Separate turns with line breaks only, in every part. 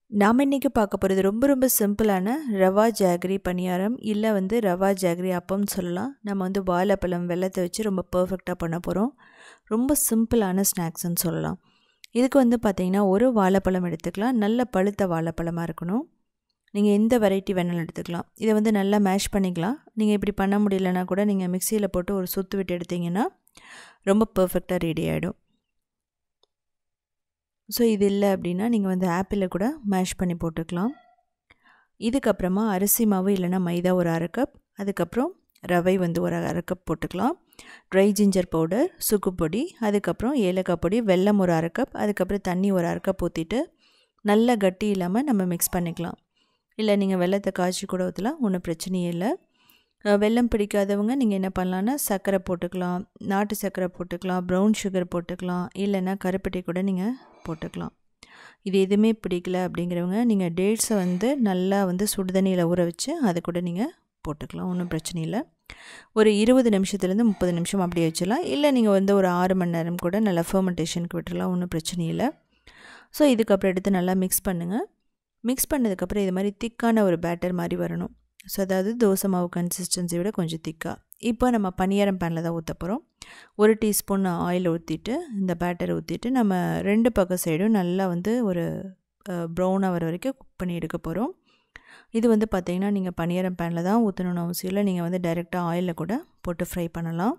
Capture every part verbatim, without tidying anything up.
நாம் இன்றைக்கி பார்க்க போகிறது ரொம்ப ரொம்ப சிம்பிளான ரவா ஜாகரி பணியாரம் இல்லை வந்து ரவா ஜாகரி அப்பம்னு சொல்லலாம். நம்ம வந்து வாழைப்பழம் வெல்லத்தை வச்சு ரொம்ப பர்ஃபெக்டாக பண்ண போகிறோம். ரொம்ப சிம்பிளான ஸ்நாக்ஸ்ன்னு சொல்லலாம். இதுக்கு வந்து பார்த்திங்கன்னா ஒரு வாழைப்பழம் எடுத்துக்கலாம். நல்ல பழுத்த வாழைப்பழமாக இருக்கணும். நீங்கள் எந்த வெரைட்டி வேணாலும் எடுத்துக்கலாம். இதை வந்து நல்லா மேஷ் பண்ணிக்கலாம். நீங்கள் இப்படி பண்ண முடியலன்னா கூட நீங்கள் மிக்சியில் போட்டு ஒரு சுற்று விட்டு எடுத்திங்கன்னா ரொம்ப பர்ஃபெக்டாக ரெடி ஆகிடும். ஸோ இது இல்லை அப்படின்னா நீங்கள் வந்து ஆப்பிளில் கூட மேஷ் பண்ணி போட்டுக்கலாம். இதுக்கப்புறமா அரிசி மாவு இல்லைனா மைதா ஒரு அரை கப், அதுக்கப்புறம் ரவை வந்து ஒரு அரை கப் போட்டுக்கலாம். ட்ரை ஜிஞ்சர் பவுடர், சுக்கு பொடி, அதுக்கப்புறம் ஏலக்காய் பொடி, வெல்லம் ஒரு அரை கப், அதுக்கப்புறம் தண்ணி ஒரு அரை கப் ஊற்றிட்டு நல்லா கட்டி இல்லாமல் நம்ம மிக்ஸ் பண்ணிக்கலாம். இல்லை நீங்கள் வெல்லத்தை காய்ச்சி கூட ஊற்றலாம், ஒன்றும் பிரச்சனையே இல்லை. வெல்லம் பிடிக்காதவங்க நீங்கள் என்ன பண்ணலான்னா சர்க்கரை போட்டுக்கலாம், நாட்டு சர்க்கரை போட்டுக்கலாம், ப்ரௌன் சுகர் போட்டுக்கலாம், இல்லைன்னா கருப்பட்டி கூட நீங்கள் போட்டுக்கலாம். இது எதுவுமே பிடிக்கல அப்படிங்கிறவங்க நீங்கள் டேட்ஸை வந்து நல்லா வந்து சுடுதண்ணியில் ஊற வச்சு அதை கூட நீங்கள் போட்டுக்கலாம், ஒன்றும் பிரச்சனை இல்லை. ஒரு இருபது நிமிஷத்துலேருந்து முப்பது நிமிஷம் அப்படியே வச்சிடலாம். இல்லை நீங்கள் வந்து ஒரு ஆறு மணி நேரம் கூட நல்லா ஃபெர்மெண்டேஷனுக்கு விட்டுடலாம், ஒன்றும் பிரச்சனை இல்லை. ஸோ இதுக்கப்புறம் எடுத்து நல்லா மிக்ஸ் பண்ணுங்கள். மிக்ஸ் பண்ணதுக்கப்புறம் இது மாதிரி திக்கான ஒரு பேட்டர் மாதிரி வரணும். ஸோ அதாவது தோசை மாவு கன்சிஸ்டன்சி விட கொஞ்சம் திக்காக. இப்போ நம்ம பணியாரம் பேனில் தான் ஊற்ற போகிறோம். ஒரு டீஸ்பூன் ஆயில் ஊற்றிட்டு இந்த பேட்டரை ஊற்றிட்டு நம்ம ரெண்டு பக்கம் சைடும் நல்லா வந்து ஒரு ப்ரௌனாக வர வரைக்கும் குக் பண்ணி எடுக்க போகிறோம். இது வந்து பார்த்திங்கன்னா நீங்கள் பணியாரம் பேனில் தான் ஊற்றணும்னு அவசியம் இல்லை. நீங்கள் வந்து டைரெக்டாக ஆயிலில் கூட போட்டு ஃப்ரை பண்ணலாம்.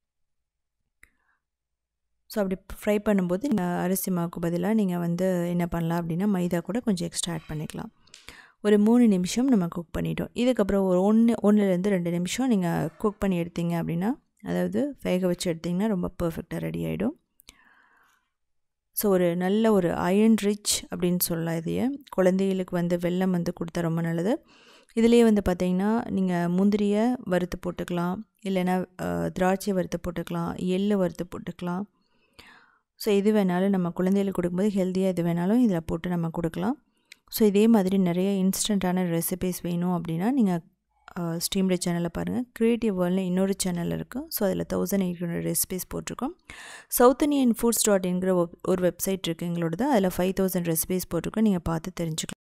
ஸோ அப்படி ஃப்ரை பண்ணும்போது அரிசி மாவுக்கு பதிலாக நீங்கள் வந்து என்ன பண்ணலாம் அப்படின்னா மைதா கூட கொஞ்சம் எக்ஸ்ட்ரா ஆட் பண்ணிக்கலாம். ஒரு மூணு நிமிஷம் நம்ம குக் பண்ணிட்டோம். இதுக்கப்புறம் ஒரு ஒன்று ஒன்றுலேருந்து ரெண்டு நிமிஷம் நீங்கள் குக் பண்ணி எடுத்தீங்க அப்படின்னா, அதாவது வேக வச்சு எடுத்திங்கன்னா ரொம்ப பர்ஃபெக்டாக ரெடி ஆகிடும். ஸோ ஒரு நல்ல ஒரு அயர்ன் ரிச் அப்படின்னு சொல்லலாம். இதையே குழந்தைகளுக்கு வந்து வெல்லம் வந்து கொடுத்தா ரொம்ப நல்லது. இதிலே வந்து பார்த்திங்கன்னா நீங்கள் முந்திரியை வறுத்து போட்டுக்கலாம், இல்லைன்னா திராட்சை வறுத்து போட்டுக்கலாம், எள்ளு வறுத்து போட்டுக்கலாம். ஸோ எது வேணாலும் நம்ம குழந்தைகளுக்கு கொடுக்கும்போது ஹெல்த்தியாக எது வேணாலும் இதில் போட்டு நம்ம கொடுக்கலாம். ஸோ இதே மாதிரி நிறைய இன்ஸ்டண்ட்டான ரெசிபீஸ் வேணும் அப்படின்னா நீங்கள் ஸ்ட்ரீம்டு சேனலில் பாருங்கள். க்ரியேட்டிவ் வேர்ல்டில் இன்னொரு சேனல் இருக்குது. ஸோ அதில் தௌசண்ட் எயிட் ஹண்ட்ரட் ரெசிபீஸ் போட்டிருக்கோம். சவுத் இந்தியன் ஃபுட்ஸ் டாட் இன்கிற ஒரு வெப்சைட் இருக்குது எங்களோடது. அதில் ஃபைவ் தௌசண்ட் ரெசிபீஸ் போட்டிருக்கோம். நீங்கள் பார்த்து தெரிஞ்சுக்கலாம்.